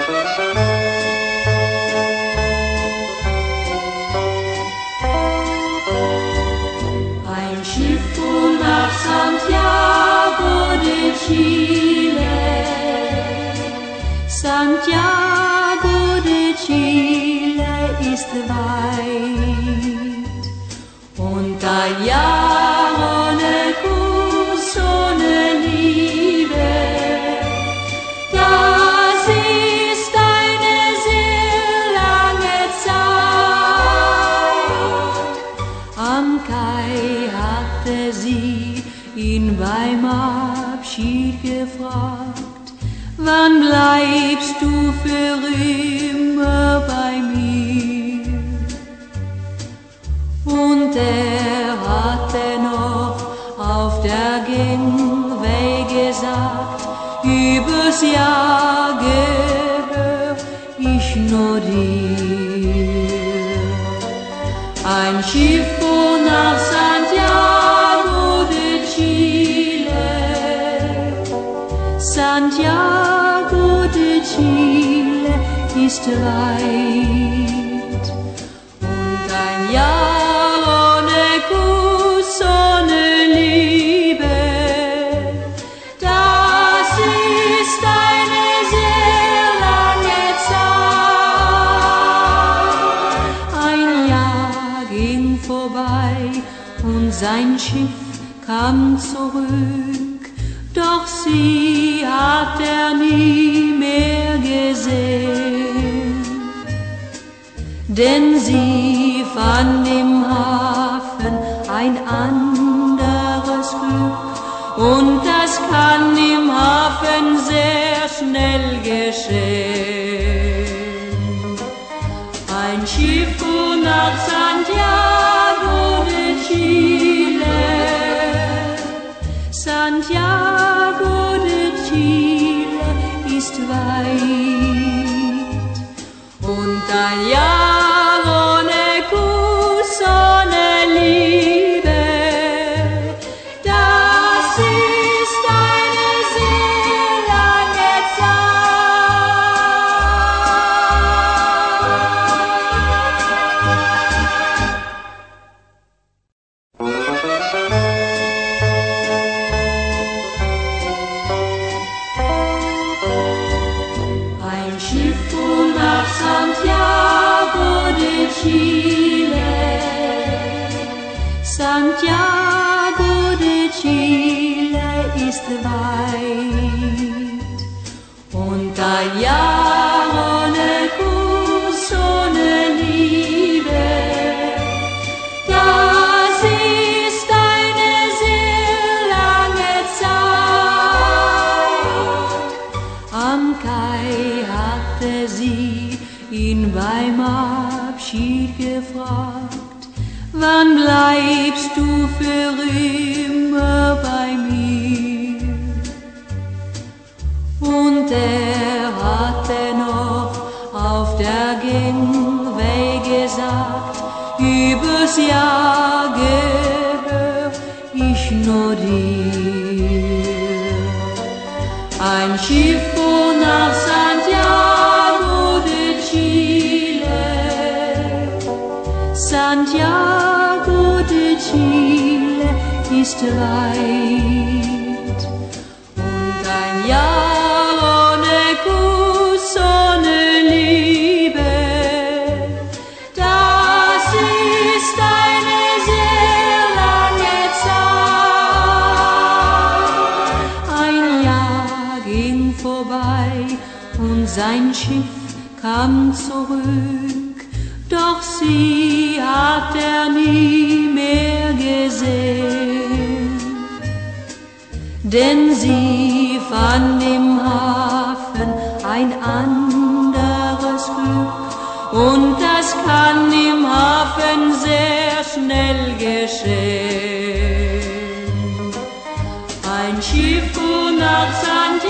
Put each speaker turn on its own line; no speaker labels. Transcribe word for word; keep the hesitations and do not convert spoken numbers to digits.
Ein Schiff fuhr nach Santiago de Chile, Santiago de Chile ist weit und ein Jahr ohne Kuss, ohne Liebe, das ist eine sehr lange Zeit. Am Kai hatte sie ihn beim Abschied gefragt: Wann bleibst du für immer bei mir? Und er hatte noch auf der Gangway gesagt: Übers Jahr gehör ich nur dir. Ein Schiff fuhr nach Santiago de Chile, Santiago de Chile ist weit und ein Jahr ohne Kuss, ohne Liebe, das ist eine sehr lange Zeit. Ein Jahr ging vorbei und sein Schiff kam zurück, doch sie hat er nie mehr gesehen, denn sie fand im Hafen ein anderes Glück, und das kann im Hafen sehr schnell geschehen. Ein Schiff fuhr nach Santiago de Chile, Santiago de Chile ist weit und ein Jahr ohne Kuss, ohne Liebe, das ist eine sehr lange Ein Schiff fuhr nach Santiago de Chile, Santiago de Chile ist weit und ein Jahr ohne Kuss, ohne Liebe, das ist eine sehr lange Zeit. Am Kai hatte sie ihn beim Abschied gefragt: Wann bleibst du für immer bei mir? Und er hatte noch auf der Gangway gesagt: Übers Jahr gehör ich nur dir. Ein Schiff fuhr nach Santiago de Chile, Santiago de Chile ist weit und ein Jahr ohne Kuss, ohne Liebe, das ist eine sehr lange Zeit. Ein Jahr ging vorbei und sein Schiff kam zurück, doch sie hat er nie mehr gesehen, denn sie fand im Hafen ein anderes Glück, und das kann im Hafen sehr schnell geschehen. Ein Schiff fuhr nach Santiago